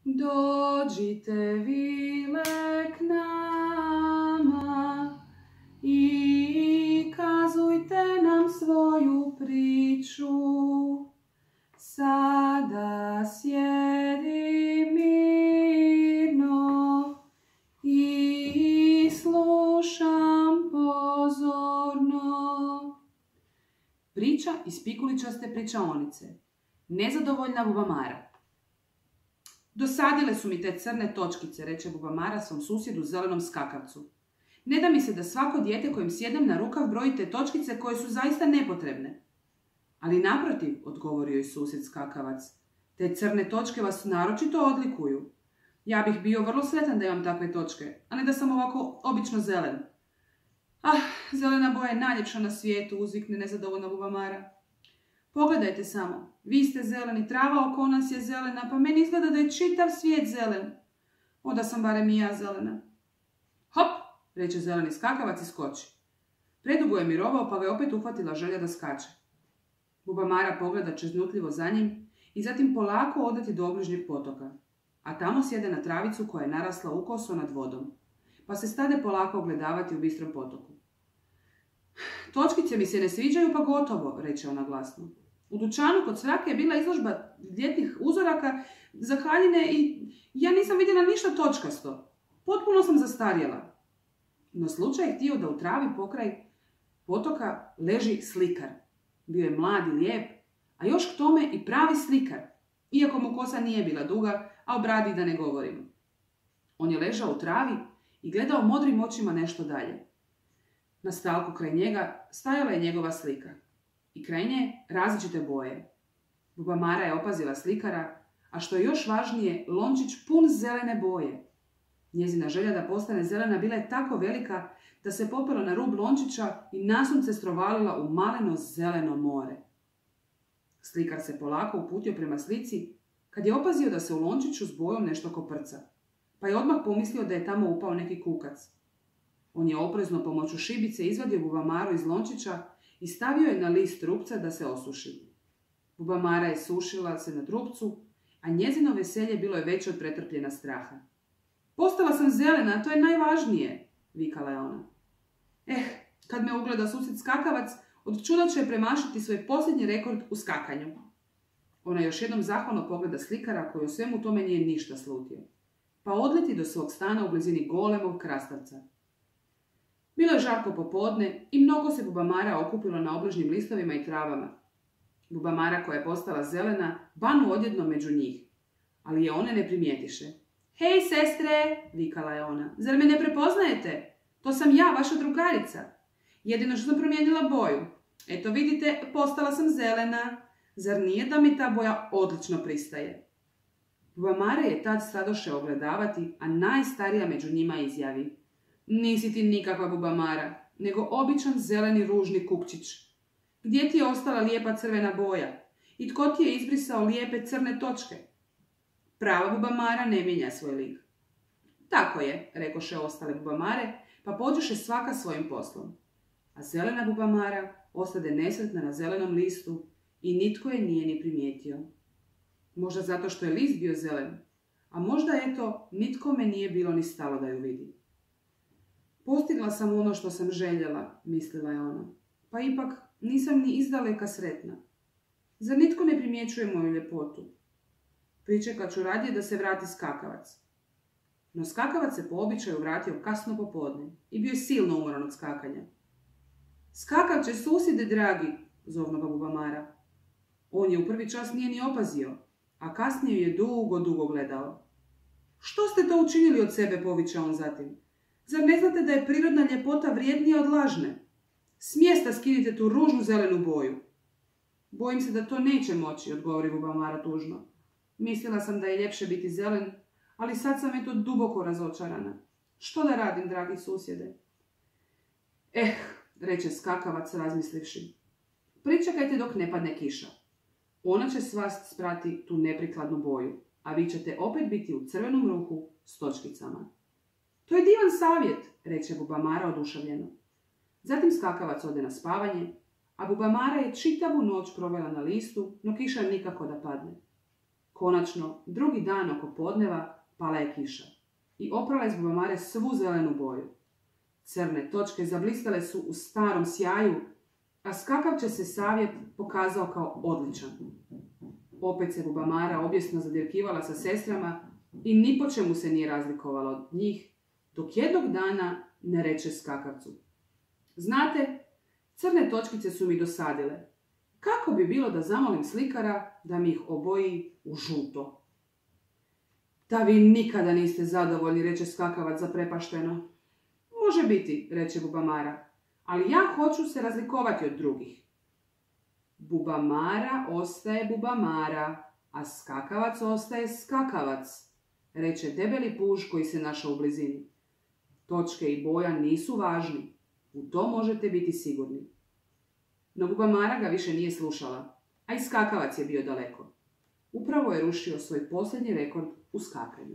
Dođite vile k nama i kazujte nam svoju priču. Sada sjedi mirno i slušam pozorno. Priča iz Pikuličaste pričaonice. Nezadovoljna bubamara. Dosadile su mi te crne točkice, reče bubamara svom susjedu zelenom skakavcu. Ne da mi se da svako dijete kojem sjednem na rukav broji te točkice koje su zaista nepotrebne. Ali naprotiv, odgovorio je susjed skakavac, te crne točke vas naročito odlikuju. Ja bih bio vrlo sretan da imam takve točke, a ne da sam ovako obično zelen. Ah, zelena boja je najljepša na svijetu, uzvikne nezadovoljna bubamara. Pogledajte samo, vi ste zeleni, trava oko nas je zelena, pa meni izgleda da je čitav svijet zelen. Onda sam barem i ja zelena. Hop, reče zeleni skakavac i skoči. Predugo je mirovao, pa ga je opet uhvatila želja da skače. Bubamara pogleda čeznutljivo za njim i zatim polako odleti do obližnjeg potoka, a tamo sjede na travicu koja je narasla ukoso nad vodom, pa se stade polako ogledavati u bistrom potoku. Točkice mi se ne sviđaju, pa gotovo, reče ona glasno. U dućanu kod Svrake je bila izložba ljetnih uzoraka za haljine i ja nisam vidjela ništa točkasto. Potpuno sam zastarjela. No slučaj je htio da u travi pokraj potoka leži slikar. Bio je mlad i lijep, a još k tome i pravi slikar, iako mu kosa nije bila duga, a o bradi da ne govorimo. On je ležao u travi i gledao modrim očima nešto dalje. Na stalku kraj njega stajala je njegova slika. I kraj nje različite boje. Bubamara je opazila slikara, a što je još važnije, lončić pun zelene boje. Njezina želja da postane zelena bila je tako velika da se popela na rub lončića i nasunce strovalila u maleno zeleno more. Slikar se polako uputio prema slici kad je opazio da se u lončiću s bojom nešto koprca, pa je odmah pomislio da je tamo upao neki kukac. On je oprezno pomoću šibice izvadio bubamaru iz lončića i stavio je na list trupca da se osuši. Bubamara je sušila se na trupcu, a njezino veselje bilo je veće od pretrpljena straha. Postala sam zelena, a to je najvažnije, vikala je ona. Kad me ugleda susjed skakavac, od čuda će premašiti svoj posljednji rekord u skakanju. Ona još jednom zahvalno pogleda slikara koji o svemu tome nije ništa slutio, pa odleti do svog stana u blizini golemog krastavca. Bilo je žarko popodne i mnogo se bubamara okupilo na obližnjim listovima i travama. Bubamara koja je postala zelena banu odjedno među njih, ali je one ne primijetiše. Hej, sestre, vikala je ona, zar me ne prepoznajete? To sam ja, vaša drugarica. Jedino što sam promijenila boju. Eto vidite, postala sam zelena. Zar nije da mi ta boja odlično pristaje? Bubamara je tad stadoše ogledavati, a najstarija među njima izjavi. Nisi ti nikakva bubamara, nego običan zeleni ružni kukčić. Gdje ti je ostala lijepa crvena boja? I tko ti je izbrisao lijepe crne točke? Prava bubamara ne mijenja svoj lik. Tako je, rekoše ostale bubamare, pa pođoše svaka svojim poslom. A zelena bubamara ostade nesretna na zelenom listu i nitko je nije ni primijetio. Možda zato što je list bio zelen, a možda eto, nitkome nije bilo ni stalo da ju vidi. Postigla sam ono što sam željela, mislila je ona, pa ipak nisam ni izdaleka sretna. Zar nitko ne primjećuje moju ljepotu? Pričekat ću radije da se vrati skakavac. No skakavac se po običaju vratio kasno popodne i bio je silno umoran od skakanja. Skakavče, susjede dragi, zovno ga bubamara. On je u prvi čas nije ni opazio, a kasnije je dugo gledao. Što ste to učinili od sebe, poviče on zatim? Zar ne znate da je prirodna ljepota vrijednija od lažne? S mjesta skinite tu ružnu zelenu boju. Bojim se da to neće moći, odgovori bubamara tužno. Mislila sam da je ljepše biti zelen, ali sad sam eto duboko razočarana. Što da radim, dragi susjede? Reče skakavac razmislivši. Pričekajte dok ne padne kiša. Ona će s vas sprati tu neprikladnu boju, a vi ćete opet biti u crvenom ruhu s točkicama. To je divan savjet, reče bubamara oduševljeno. Zatim skakavac ode na spavanje, a bubamara je čitavu noć provela na listu, no kiša nikako da padne. Konačno, drugi dan oko podneva pala je kiša i oprala iz Bubamare svu zelenu boju. Crne točke zablistale su u starom sjaju, a skakavče se savjet pokazao kao odličan. Opet se Bubamara objesno zadirkivala sa sestrama i ni po čemu se nije razlikovala od njih, dok jednog dana ne reče skakavcu: znate, crne točkice su mi dosadile. Kako bi bilo da zamolim slikara da mi ih oboji u žuto? Da vi nikada niste zadovoljni, reče skakavac zaprepašteno. Može biti, reče Bubamara, ali ja hoću se razlikovati od drugih. Bubamara ostaje Bubamara, a skakavac ostaje skakavac, reče debeli puž koji se našao u blizini. Točke i boja nisu važni, u to možete biti sigurni. No Bubamara ga više nije slušala, a i skakavac je bio daleko. Upravo je rušio svoj posljednji rekord u skakanju.